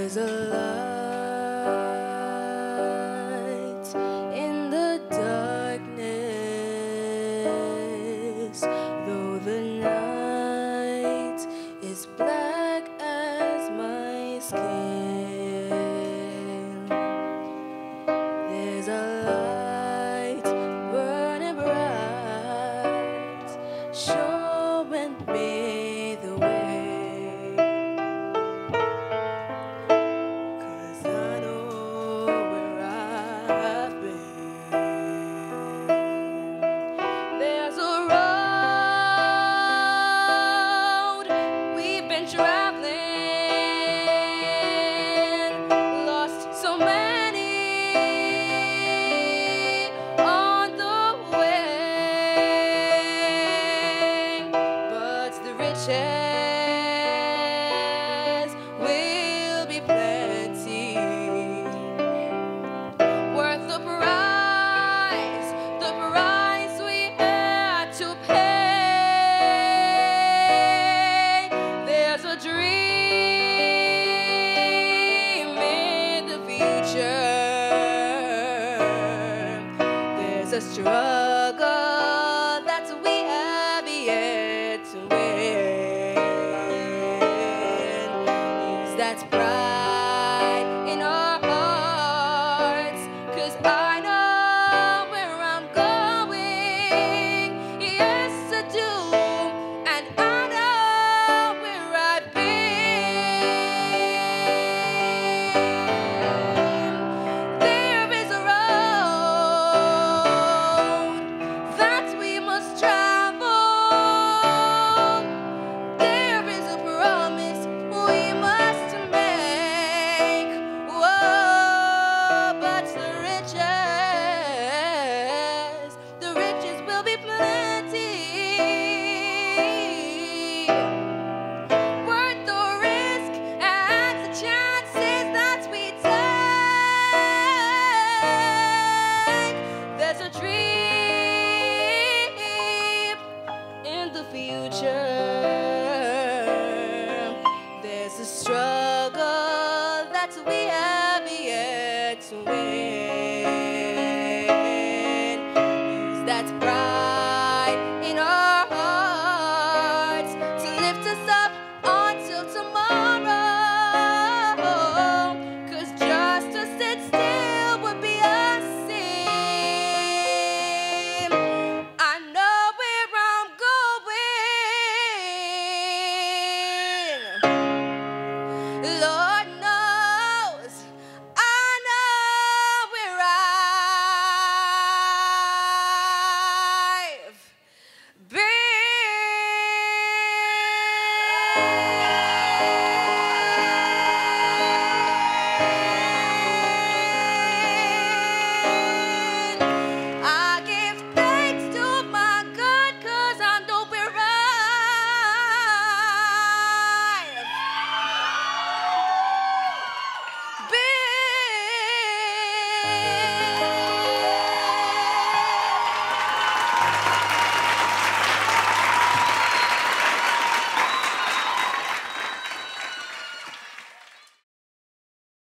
There's a light in the darkness, though the night is black as my skin. There's a light burning bright, showing me the way. Will be plenty, worth the price we had to pay. There's a dream in the future. There's a struggle that we have yet to win. That's pride in our hearts, 'cause I know where I'm going. Yes, I do, and I know where I've been. There is a road that we must travel. There is a promise we must make. Whoa, but the riches will be plenty. Worth the risk and the chances that we take. There's a dream in the future. There's a struggle that we have yet to win. That's